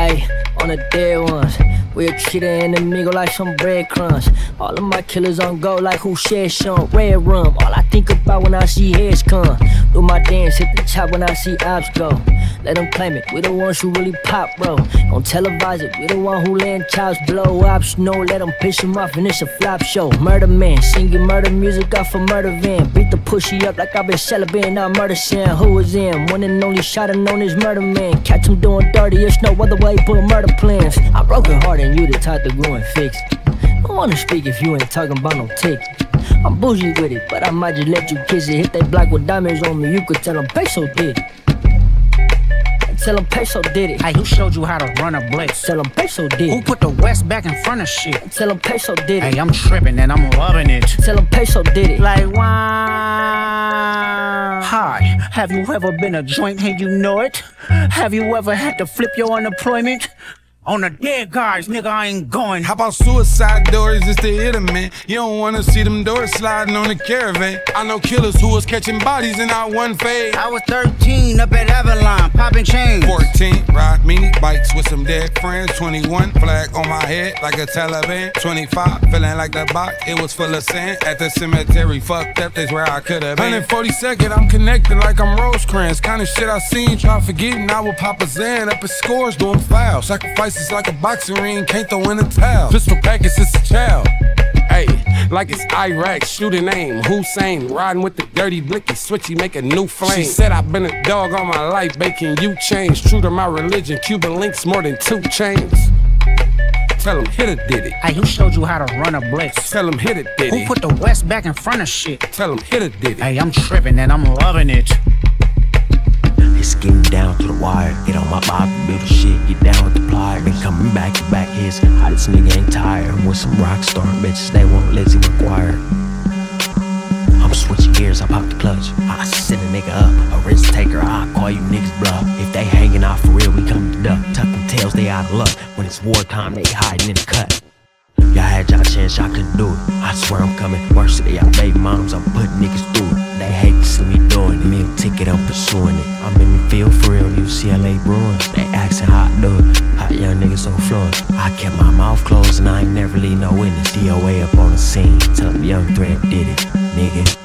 Ayy, on the dead ones. We'll treat an enemigo like some breadcrumbs. All of my killers on go like who said some red rum. All I think about when I see heads come. Do my dance, hit the top when I see ops go. Let them claim it, we the ones who really pop, bro. Gon' televise it, we the one who land chops blow. Ops no, let them piss them off and it's a flop show. Murder man, singing murder music off a murder van. Beat the pussy up like I've been celebrating, not murder sin. Who was in? One and only shot and known as murder man. Catch him doing dirty, it's no other way but murder plans. I broke it hard and you the type to go and fix it. Don't wanna speak if you ain't talking about no tick. I'm bougie with it, but I might just let you kiss it. Hit that block with diamonds on me, you could tell them peso did it. Tell them peso did it. Hey, who showed you how to run a blitz? Tell them peso did it. Who put the West back in front of shit? Tell them peso did it. Hey, I'm tripping and I'm loving it. Tell them peso did it. Like, wow. Hi, have you ever been a joint and you know it? Have you ever had to flip your unemployment? On the dead guys, nigga, I ain't going. How about suicide doors just to hit 'em, man? You don't wanna see them doors sliding on the caravan. I know killers who was catching bodies in our one fade. I was 13 up at Avalon, popping chains. 14, ride mini bikes with some dead friends. 21, flag on my head like a Taliban. 25, feeling like the box, it was full of sand. At the cemetery, fucked up, that's where I could've been. 142nd, I'm connected like I'm Rosecrans. Kind of shit I seen, try forgetting I would pop a Zan up at scores, doing fouls. Sacrifice it's like a boxing ring, can't throw in a towel. Pistol package since a child. Hey, like it's Iraq, shooting aim. Hussein, riding with the dirty blicky, switchy, make a new flame. She said I've been a dog all my life, baking you change. True to my religion, Cuban links more than 2 chains. Tell him hit it, did it. Hey, who showed you how to run a blitz? Tell him hit it, did it. Who put the West back in front of shit? Tell him hit it, did it. Hey, I'm tripping and I'm loving it. It's getting down to the wire. Get on my Bob, build the shit, get down with the plier. Been coming back to back hits. Hottest nigga ain't tired. I'm with some rock star bitches, they want Lizzie McGuire. I'm switching gears, I pop the clutch. I send a nigga up, a risk taker, I call you niggas bluff. If they hanging out for real, we come to duck. Tucking tails, they out of luck. When it's wartime, they hiding in the cut. Y'all had y'all chance, y'all couldn't do it. I swear I'm coming worse to y'all baby moms, I'm putting niggas through it. They hate to see me doing it, meal ticket, I'm pursuing it. I'm in the field for real, UCLA Bruins. They asking how I do it, hot young niggas on floor. I kept my mouth closed and I ain't never leave no witness. DOA up on the scene, tell them young threat did it, nigga.